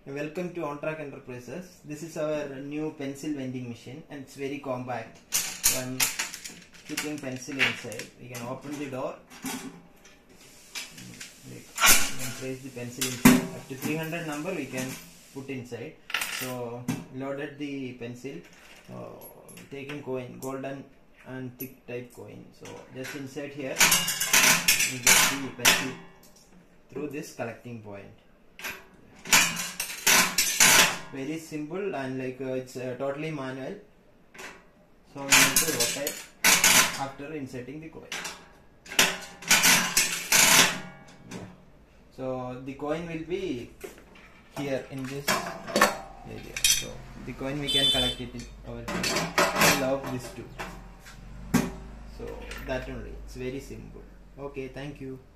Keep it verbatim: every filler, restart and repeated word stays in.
Welcome to On Track Enterprises. This is our new pencil vending machine and it's very compact. When keeping pencil inside, we can open the door. We can place the pencil inside. Up to three hundred number we can put inside. So loaded the pencil, uh, taking coin, golden and thick type coin. So just inside here, we get the pencil through this collecting point. Very simple and like uh, it's uh, totally manual. So we need to rotate after inserting the coin. Yeah. So the coin will be here in this area. So the coin we can collect it in over here. I love this too. So that only. It's very simple. Okay, thank you.